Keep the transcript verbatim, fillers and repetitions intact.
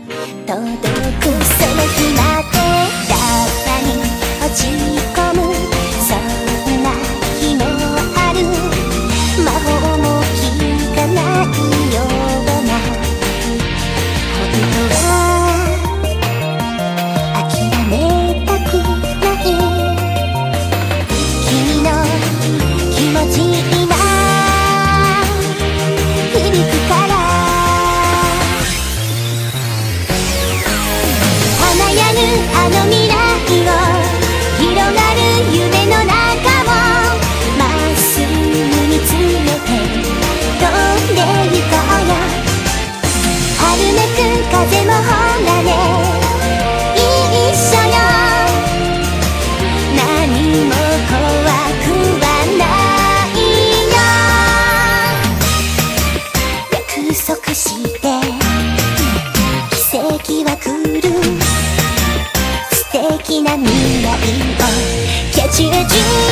届くその日までラッパに落ち込む、そんな日もある。魔法も効かないような、本当は諦めたくない。君の気持ち今響くから、華やぐあの未来を、広がる夢の中をまっすぐ見つめて飛んで行こうよ。春めく風もほらね一緒よ。何も怖くはないよ。約束して奇跡は来る。素敵な未来をキャッチレジ